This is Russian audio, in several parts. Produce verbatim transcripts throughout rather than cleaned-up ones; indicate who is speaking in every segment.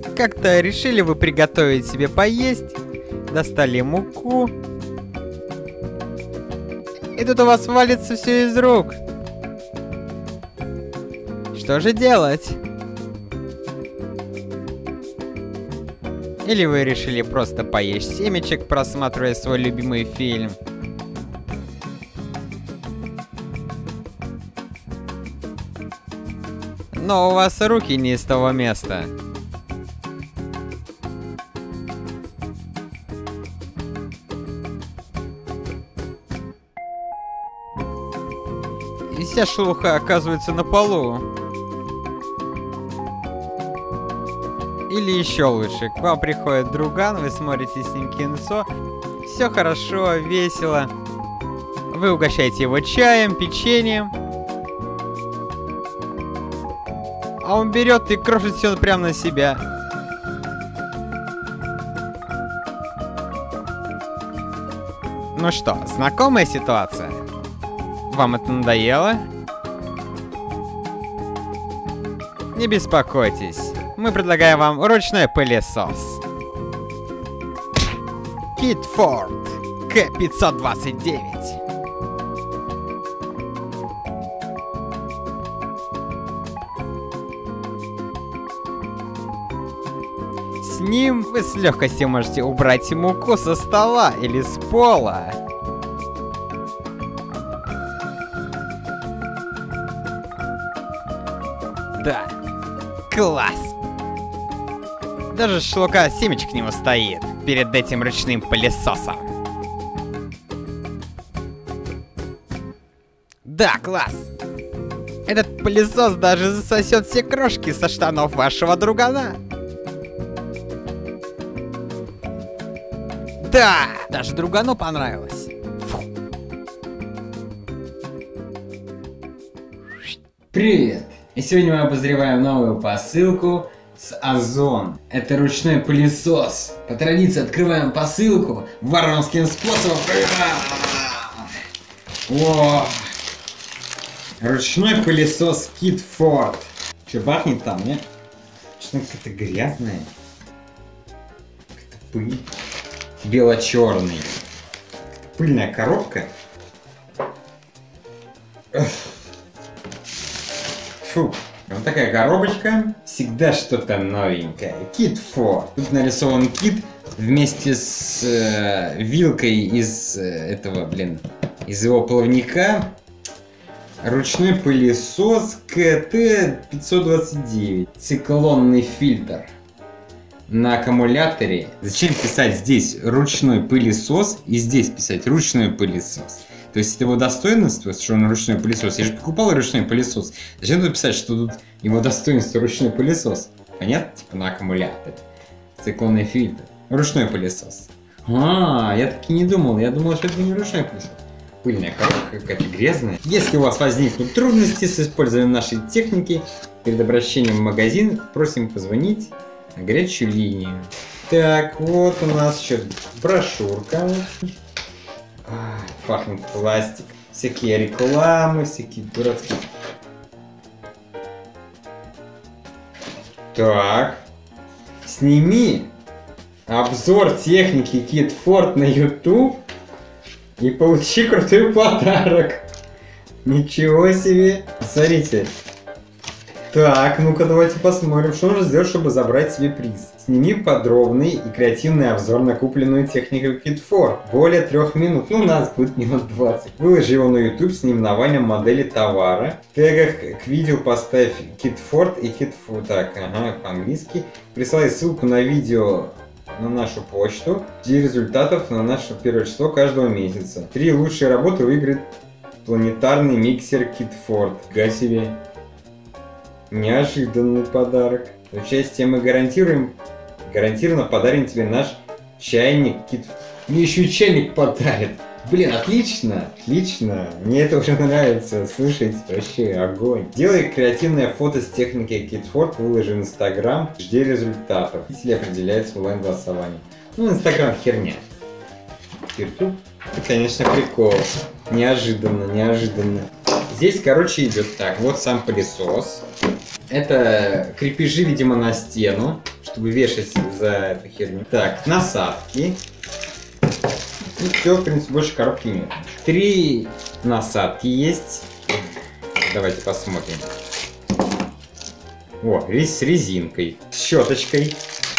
Speaker 1: Как-то решили вы приготовить себе поесть, достали муку, и тут у вас валится все из рук. Что же делать? Или вы решили просто поесть семечек, просматривая свой любимый фильм? Но у вас руки не из того места. И вся шелуха оказывается на полу. Или еще лучше, к вам приходит друган, вы смотрите с ним кинцо, все хорошо, весело. Вы угощаете его чаем, печеньем. А он берет и крошит все прямо на себя. Ну что, знакомая ситуация? Вам это надоело? Не беспокойтесь. Мы предлагаем вам ручной пылесос. Китфорт К пятьсот двадцать девять. С ним вы с легкостью можете убрать муку со стола или с пола. Да, класс! Даже шелуха семечек не устоит перед этим ручным пылесосом. Да, класс! Этот пылесос даже засосет все крошки со штанов вашего другана. Да, даже другану понравилось. Фу.
Speaker 2: Привет! И сегодня мы обозреваем новую посылку с Озон. Это ручной пылесос. По традиции открываем посылку варварским способом. О! Ручной пылесос Китфорт. Че, пахнет там, нет? Что-то какая-то грязная. Какая-то пыль. Бело-черный. Пыльная коробка. Фу. Вот такая коробочка. Всегда что-то новенькое. Китфорт. Тут нарисован кит вместе с э, вилкой из э, этого, блин, из его плавника. Ручной пылесос К Т пятьсот двадцать девять. Циклонный фильтр. На аккумуляторе. Зачем писать здесь ручной пылесос и здесь писать ручной пылесос? То есть это его достоинство, что он ручной пылесос. Я же покупал ручной пылесос. Зачем тут писать, что тут его достоинство ручной пылесос? Понятно? Типа на аккумуляторе. Циклонный фильтр. Ручной пылесос. А, я так и не думал. Я думал, что это не ручной пылесос. Пыльная коробка, какая-то грязная. Если у вас возникнут трудности с использованием нашей техники, перед обращением в магазин просим позвонить на горячую линию. Так, вот у нас еще брошюрка. А, пахнет пластик. Всякие рекламы, всякие дурацкие. Так. Сними обзор техники Китфорт на YouTube и получи крутой подарок. Ничего себе. Смотрите. Так, ну-ка давайте посмотрим, что нужно сделать, чтобы забрать себе приз. Сними подробный и креативный обзор на купленную технику Китфорт. Более трех минут, ну у нас будет минут двадцать. Выложи его на YouTube с наименованием модели товара. В тегах к видео поставь Китфорт и Китфорт. Так, ага, по-английски. Присылай ссылку на видео на нашу почту. Жди результатов на наше первое число каждого месяца. Три лучшие работы выиграет планетарный миксер Китфорт. Га себе. Неожиданный подарок. Участие мы гарантируем. Гарантированно подарим тебе наш чайник Китфорт. Мне еще и чайник подарит. Блин, отлично, отлично. Мне это уже нравится. Слушайте, вообще огонь. Делай креативное фото с техникой Китфорт, выложи в Инстаграм. Жди результатов. Победитель определяется онлайн-голосованием. Ну, Инстаграм херня. Ютуб. Это, конечно, прикол. Неожиданно, неожиданно. Здесь, короче, идет так. Вот сам пылесос. Это крепежи, видимо, на стену, чтобы вешать за эту херню. Так, насадки. И все, в принципе, больше коробки нет. Три насадки есть. Давайте посмотрим. О, с резинкой, с щеточкой.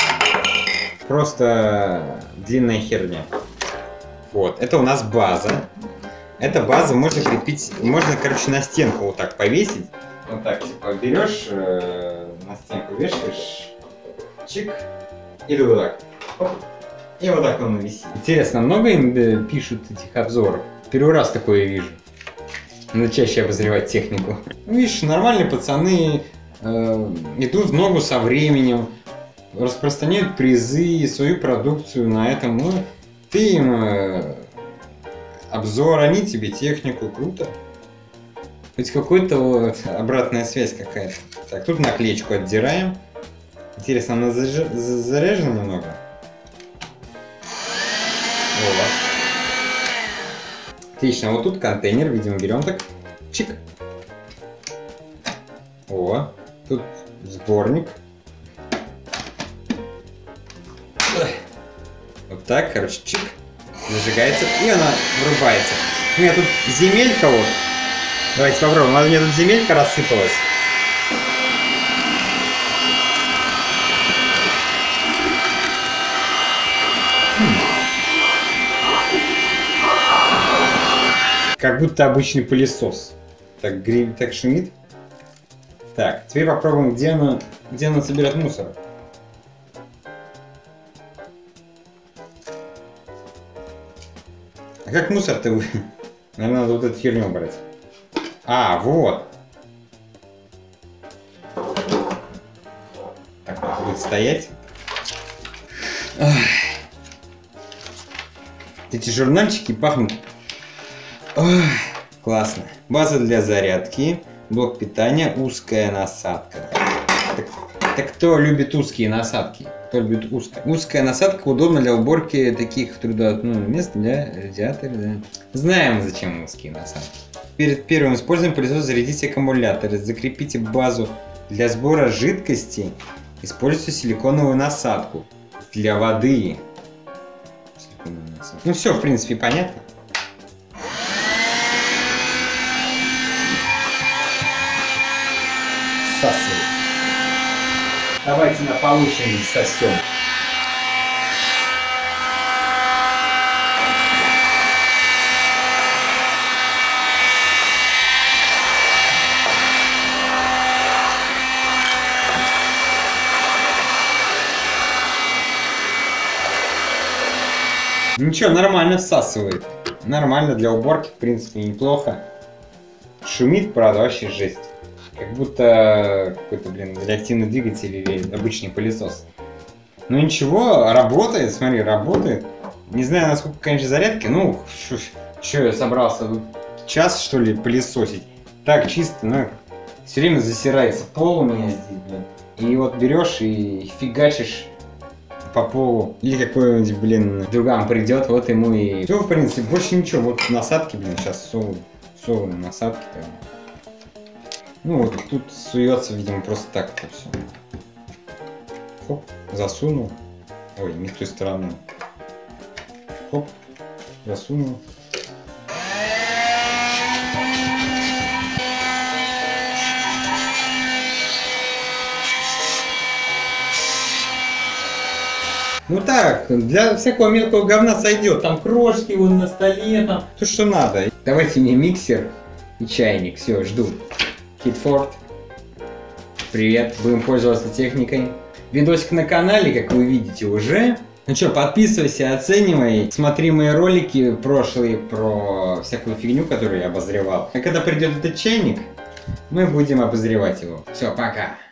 Speaker 2: Просто длинная херня. Вот, это у нас база. Эта база можно крепить, можно, короче, на стенку вот так повесить. Вот так, типа, берешь, э, на стенку вешаешь, чик, или вот так. Оп, и вот так он висит. Интересно, много им э, пишут этих обзоров? Первый раз такое вижу. Надо чаще обозревать технику. Ну, видишь, нормальные пацаны э, идут в ногу со временем, распространяют призы, свою продукцию на этом. Ну, ты им э, обзор, они тебе технику. Круто. Хоть какой-то вот обратная связь какая-то. Так, тут наклеечку отдираем. Интересно, она заж... заряжена немного? О. Отлично, вот тут контейнер, видимо, берем так. Чик. О, тут сборник. Вот так, короче, чик. Зажигается, и она врубается. У меня тут земелька вот. Давайте попробуем. У меня тут земелька рассыпалась. Хм. Как будто обычный пылесос. Так, гриль, так шумит. Так, теперь попробуем, где она, где она собирает мусор. А как мусор-то вы? Наверное, надо вот эту херню брать. А, вот. Так вот будет стоять. Ах. Эти журнальчики пахнут. Ах, классно. База для зарядки, блок питания, узкая насадка. Так, так кто любит узкие насадки? Кто любит узкая? Узкая насадка удобна для уборки таких трудоотносных мест для радиатора. Да. Знаем, зачем узкие насадки. Перед первым использованием пылесоса зарядите аккумулятор. Закрепите базу для сбора жидкости. Используйте силиконовую насадку для воды. Ну все, в принципе, понятно. Всасывай. Давайте на полученный сосем. Ничего, нормально всасывает. Нормально для уборки, в принципе, неплохо. Шумит, правда, вообще жесть. Как будто какой-то, блин, реактивный двигатель или обычный пылесос. Ну ничего, работает, смотри, работает. Не знаю, насколько, конечно, зарядки. Ну, что я собрался тут час, что ли, пылесосить. Так, чисто, ну, все время засирается пол у меня здесь, блин. И вот берешь и фигачишь по полу. Или какой-нибудь, блин, друган придет, вот ему и... Все, в принципе, больше ничего. Вот насадки, блин, сейчас сову, сову на насадки. Там. Ну, вот тут суется, видимо, просто так это все. Хоп, засунул. Ой, не с той стороны. Хоп, засунул. Ну так, для всякого мелкого говна сойдет. Там крошки вон на столе, там то, что надо. Давайте мне миксер и чайник. Все, жду. Китфорд. Привет, будем пользоваться техникой. Видосик на канале, как вы видите уже. Ну что, подписывайся, оценивай. Смотри мои ролики прошлые про всякую фигню, которую я обозревал. А когда придет этот чайник, мы будем обозревать его. Все, пока.